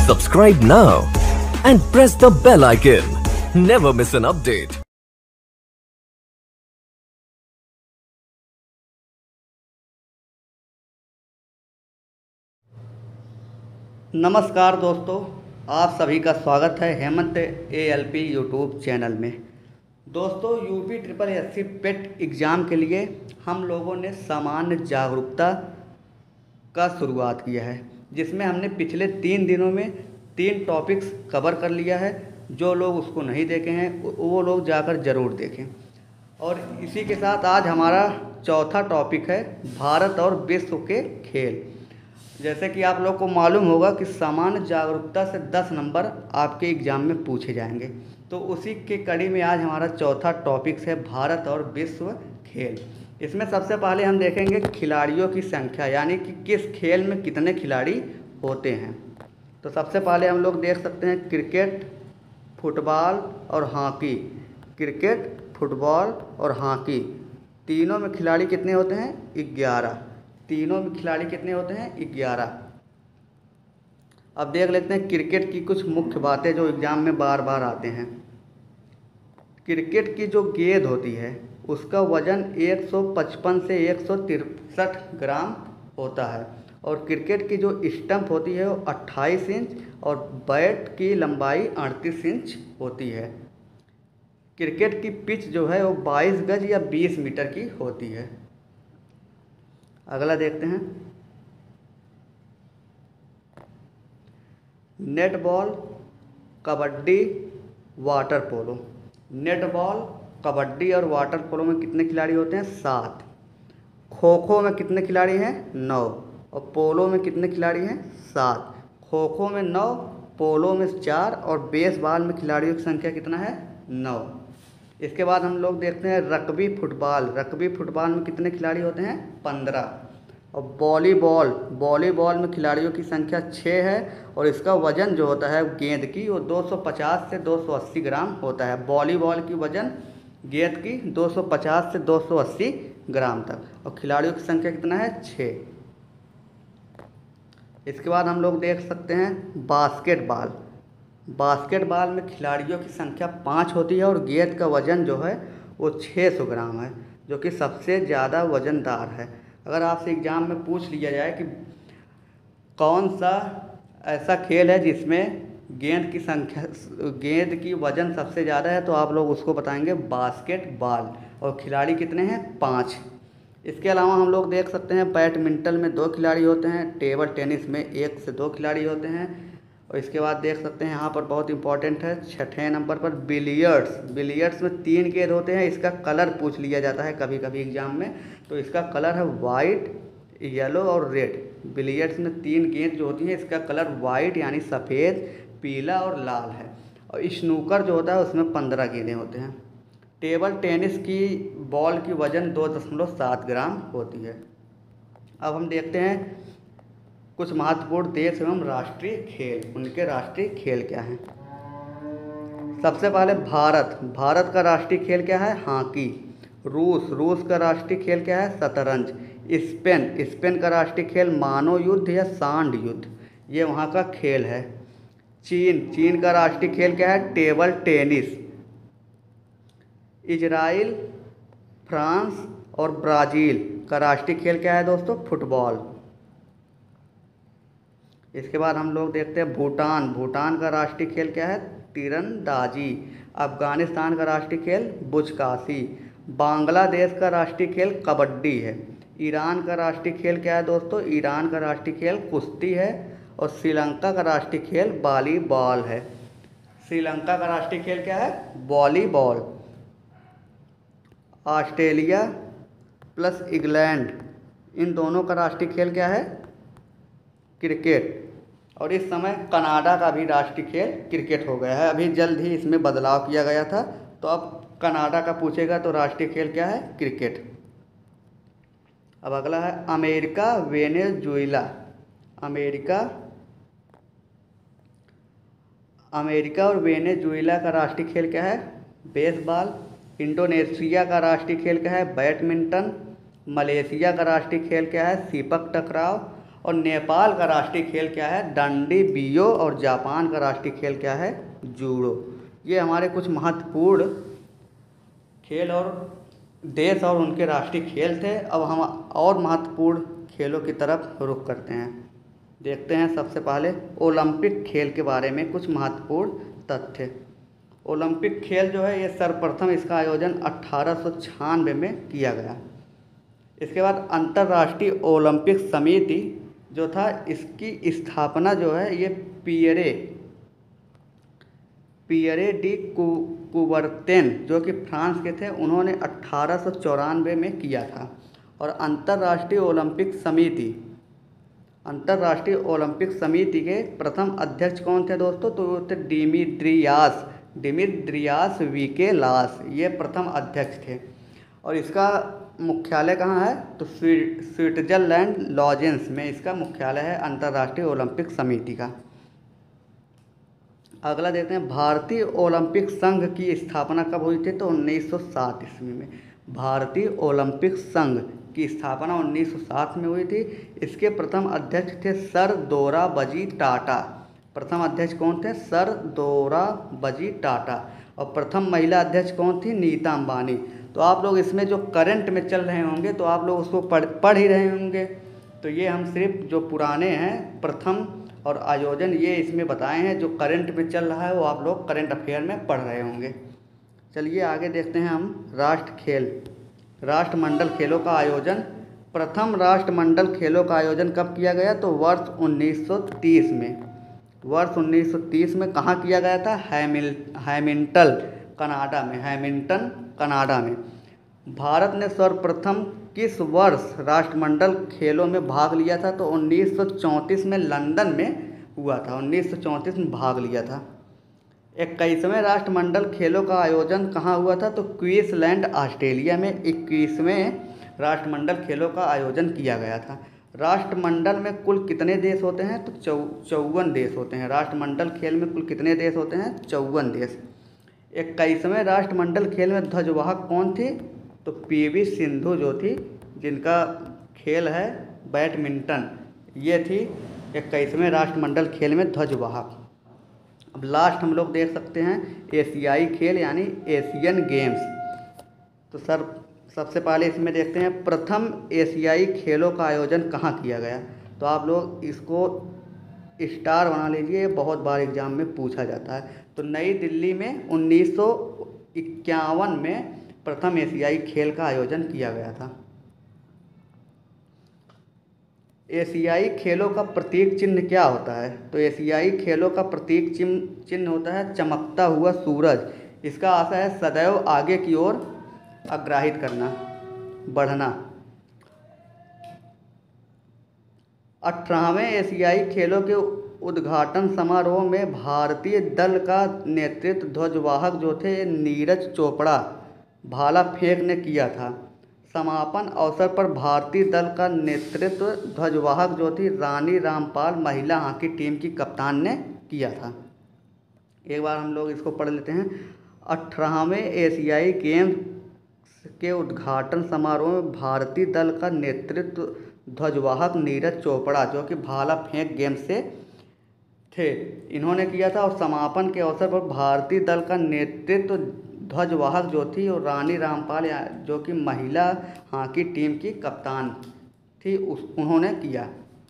Subscribe now and press the bell icon. Never miss an update. नमस्कार दोस्तों, आप सभी का स्वागत है हेमंत ALP यूट्यूब चैनल में। दोस्तों, UP SSSC पेट एग्ज़ाम के लिए हम लोगों ने सामान्य जागरूकता का शुरुआत किया है, जिसमें हमने पिछले 3 दिनों में 3 टॉपिक्स कवर कर लिया है। जो लोग उसको नहीं देखे हैं वो लोग जाकर ज़रूर देखें। और इसी के साथ आज हमारा चौथा टॉपिक है भारत और विश्व के खेल। जैसे कि आप लोग को मालूम होगा कि सामान्य जागरूकता से 10 नंबर आपके एग्ज़ाम में पूछे जाएंगे, तो उसी के कड़ी में आज हमारा चौथा टॉपिक है भारत और विश्व खेल। इसमें सबसे पहले हम देखेंगे खिलाड़ियों की संख्या, यानी कि किस खेल में कितने खिलाड़ी होते हैं। तो सबसे पहले हम लोग देख सकते हैं क्रिकेट, फुटबॉल और हॉकी। क्रिकेट, फुटबॉल और हॉकी तीनों में खिलाड़ी कितने होते हैं? 11। तीनों में खिलाड़ी कितने होते हैं? 11। अब देख लेते हैं क्रिकेट की कुछ मुख्य बातें जो एग्ज़ाम में बार बार आते हैं। क्रिकेट की जो गेंद होती है उसका वज़न 155 से 163 ग्राम होता है, और क्रिकेट की जो स्टंप होती है वो 28 इंच और बैट की लंबाई 38 इंच होती है। क्रिकेट की पिच जो है वो 22 गज या 20 मीटर की होती है। अगला देखते हैं netball, kabaddi, water polo. Netball, kabaddi और वाटर पोलो में कितने खिलाड़ी होते हैं? 7। खो खो में कितने खिलाड़ी हैं? 9। और पोलो में कितने खिलाड़ी हैं? 7। खो खो में 9, पोलो में 4 और बेसबॉल में खिलाड़ियों की संख्या कितना है? 9। इसके बाद हम लोग देखते हैं रग्बी फुटबॉल। रग्बी फुटबॉल में कितने खिलाड़ी होते हैं? 15। और वॉलीबॉल में खिलाड़ियों की संख्या 6 है, और इसका वज़न जो होता है गेंद की वो 250 से 280 ग्राम होता है। वॉलीबॉल की वज़न गेंद की 250 से 280 ग्राम तक, और खिलाड़ियों की संख्या कितना है? 6। इसके बाद हम लोग देख सकते हैं बास्केटबॉल। बास्केटबॉल में खिलाड़ियों की संख्या 5 होती है, और गेंद का वज़न जो है वो 600 ग्राम है, जो कि सबसे ज़्यादा वज़नदार है। अगर आपसे एग्ज़ाम में पूछ लिया जाए कि कौन सा ऐसा खेल है जिसमें गेंद की वज़न सबसे ज़्यादा है, तो आप लोग उसको बताएंगे बास्केटबॉल, और खिलाड़ी कितने हैं? 5। इसके अलावा हम लोग देख सकते हैं बैडमिंटन में 2 खिलाड़ी होते हैं, टेबल टेनिस में 1 से 2 खिलाड़ी होते हैं, और इसके बाद देख सकते हैं यहाँ पर बहुत इंपॉर्टेंट है 6ठे नंबर पर बिलियर्ड्स में 3 गेंद होते हैं। इसका कलर पूछ लिया जाता है कभी कभी एग्ज़ाम में, तो इसका कलर है वाइट, येलो और रेड। बिलियर्ड्स में 3 गेंद जो होती हैं इसका कलर वाइट यानी सफ़ेद, पीला और लाल है। और स्नूकर जो होता है उसमें 15 गेंदें होते हैं। टेबल टेनिस की बॉल की वज़न 2.7 ग्राम होती है। अब हम देखते हैं कुछ महत्वपूर्ण देश एवं राष्ट्रीय खेल, उनके राष्ट्रीय खेल क्या हैं। सबसे पहले भारत का राष्ट्रीय खेल क्या है? हॉकी। रूस का राष्ट्रीय खेल क्या है? शतरंज। स्पेन का राष्ट्रीय खेल मानव युद्ध या सांड युद्ध, ये वहाँ का खेल है। चीन का राष्ट्रीय खेल क्या है? Table tennis. इजराइल, फ्रांस और ब्राज़ील का राष्ट्रीय खेल क्या है दोस्तों? फुटबॉल। इसके बाद हम लोग देखते हैं भूटान का राष्ट्रीय खेल क्या है? तीरंदाजी। अफ़गानिस्तान का राष्ट्रीय खेल बुज़काशी। बांग्लादेश का राष्ट्रीय खेल कबड्डी है। ईरान का राष्ट्रीय खेल क्या है दोस्तों? ईरान का राष्ट्रीय खेल कुश्ती है। और श्रीलंका का राष्ट्रीय खेल वॉलीबॉल है। श्रीलंका का राष्ट्रीय खेल क्या है? वॉलीबॉल। ऑस्ट्रेलिया प्लस इंग्लैंड, इन दोनों का राष्ट्रीय खेल क्या है? क्रिकेट। और इस समय कनाडा का भी राष्ट्रीय खेल क्रिकेट हो गया है। अभी जल्द ही इसमें बदलाव किया गया था, तो अब कनाडा का पूछेगा तो राष्ट्रीय खेल क्या है? क्रिकेट। अब अगला है अमेरिका वेनेजुएला। अमेरिका और वेनेजुएला का राष्ट्रीय खेल क्या है? बेसबॉल। इंडोनेशिया का राष्ट्रीय खेल क्या है? बैडमिंटन। मलेशिया का राष्ट्रीय खेल क्या है? सीपक टकराव। और नेपाल का राष्ट्रीय खेल क्या है? डंडी बियो। और जापान का राष्ट्रीय खेल क्या है? जूडो। ये हमारे कुछ महत्वपूर्ण खेल और देश और उनके राष्ट्रीय खेल थे। अब हम और महत्वपूर्ण खेलों की तरफ रुख करते हैं। देखते हैं सबसे पहले ओलंपिक खेल के बारे में कुछ महत्वपूर्ण तथ्य। ओलंपिक खेल जो है ये सर्वप्रथम इसका आयोजन 1896 में किया गया। इसके बाद अंतर्राष्ट्रीय ओलंपिक समिति जो था इसकी स्थापना जो है ये पियरे डी कुबरतेन जो कि फ्रांस के थे, उन्होंने 1894 में किया था। और अंतर्राष्ट्रीय ओलंपिक समिति के प्रथम अध्यक्ष कौन थे दोस्तों? तो वो थे डिमित्रियास विकेलास, ये प्रथम अध्यक्ष थे। और इसका मुख्यालय कहाँ है? तो स्विट्जरलैंड लॉजेंस में इसका मुख्यालय है अंतर्राष्ट्रीय ओलंपिक समिति का। अगला देखते हैं भारतीय ओलंपिक संघ की स्थापना कब हुई थी? तो 1907 ईस्वी में। भारतीय ओलंपिक संघ की स्थापना 1907 में हुई थी। इसके प्रथम अध्यक्ष थे सर दोराबजी टाटा। प्रथम अध्यक्ष कौन थे? सर दोराबजी टाटा। और प्रथम महिला अध्यक्ष कौन थी? नीता अंबानी। तो आप लोग इसमें जो करंट में चल रहे होंगे तो आप लोग उसको पढ़ ही रहे होंगे। तो ये हम सिर्फ जो पुराने हैं प्रथम और आयोजन ये इसमें बताए हैं। जो करंट में चल रहा है वो आप लोग करंट अफेयर में पढ़ रहे होंगे। चलिए आगे देखते हैं हम राष्ट्रमंडल खेलों का आयोजन। प्रथम राष्ट्रमंडल खेलों का आयोजन कब किया गया? तो वर्ष 1930 में। वर्ष 1930 में कहाँ किया गया था? हैमिल्टन कनाडा में। भारत ने सर्वप्रथम किस वर्ष राष्ट्रमंडल खेलों में भाग लिया था? तो 1934 में लंदन में हुआ था। 1934 में भाग लिया था। 21वें राष्ट्रमंडल खेलों का आयोजन कहाँ हुआ था? तो क्वींसलैंड ऑस्ट्रेलिया में 21वें राष्ट्रमंडल खेलों का आयोजन किया गया था। राष्ट्रमंडल में कुल कितने देश होते हैं? तो 54 देश होते हैं। राष्ट्रमंडल खेल में कुल कितने देश होते हैं? 54 देश। 21वें राष्ट्रमंडल खेल में ध्वजवाहक कौन थी? तो पीवी सिंधु जो थी, जिनका खेल है बैडमिंटन, ये थी 21वें राष्ट्रमंडल खेल में ध्वजवाहक। अब लास्ट हम लोग देख सकते हैं एशियाई खेल यानी एशियन गेम्स। तो सबसे पहले इसमें देखते हैं प्रथम एशियाई खेलों का आयोजन कहाँ किया गया। तो आप लोग इसको स्टार बना लीजिए, बहुत बार एग्जाम में पूछा जाता है। तो नई दिल्ली में 1951 में प्रथम एशियाई खेल का आयोजन किया गया था। एशियाई खेलों का प्रतीक चिन्ह क्या होता है? तो एशियाई खेलों का प्रतीक चिन्ह होता है चमकता हुआ सूरज। इसका आशय है सदैव आगे की ओर अग्राहित करना, बढ़ना। 18वें एशियाई खेलों के उद्घाटन समारोह में भारतीय दल का नेतृत्व ध्वजवाहक जो थे नीरज चोपड़ा भाला फेंक ने किया था। समापन अवसर पर भारतीय दल का नेतृत्व ध्वजवाहक जो थी रानी रामपाल महिला हॉकी टीम की कप्तान ने किया था। एक बार हम लोग इसको पढ़ लेते हैं। 18वें एशियाई गेम्स के उद्घाटन समारोह में भारतीय दल का नेतृत्व ध्वजवाहक नीरज चोपड़ा जो कि भाला फेंक गेम से थे, इन्होंने किया था। और समापन के अवसर पर भारतीय दल का नेतृत्व ध्वजवाहक जो थी और रानी रामपाल जो कि महिला हॉकी टीम की कप्तान थी उन्होंने किया।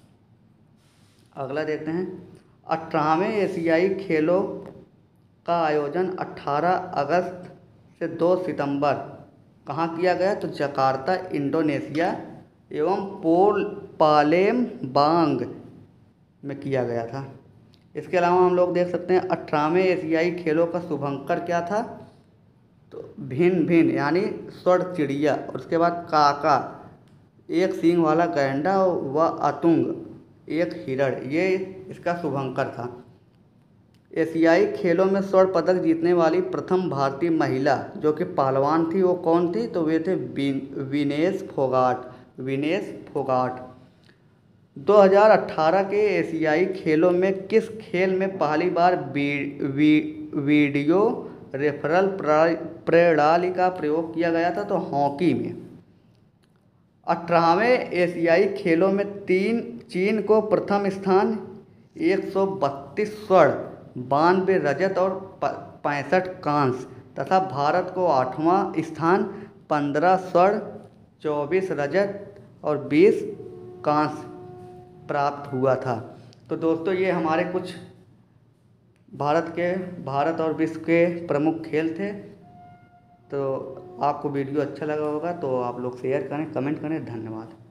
अगला देखते हैं 18वें एशियाई खेलों का आयोजन 18 अगस्त से 2 सितंबर कहाँ किया गया? तो जकार्ता इंडोनेशिया एवं पालेमबांग में किया गया था। इसके अलावा हम लोग देख सकते हैं 18वें एशियाई खेलों का शुभंकर क्या था? तो भिन्न यानी स्वर्ण चिड़िया, और उसके बाद काका एक सींग वाला गैंडा व अतुंग एक हिरण, ये इसका शुभंकर था। एशियाई खेलों में स्वर्ण पदक जीतने वाली प्रथम भारतीय महिला जो कि पहलवान थी वो कौन थी? तो वे थे विनेश फोगाट। 2018 के एशियाई खेलों में किस खेल में पहली बार वीडियो रेफरल प्रणाली का प्रयोग किया गया था? तो हॉकी में। 18वें एशियाई खेलों में चीन को प्रथम स्थान 132 स्वर्ण, 92 रजत और 65 कांस्य तथा भारत को 8वां स्थान 15 स्वर्ण, 24 रजत और 20 कांस्य प्राप्त हुआ था। तो दोस्तों ये हमारे कुछ भारत और विश्व के प्रमुख खेल थे। तो आपको वीडियो अच्छा लगा होगा तो आप लोग शेयर करें, कमेंट करें। धन्यवाद।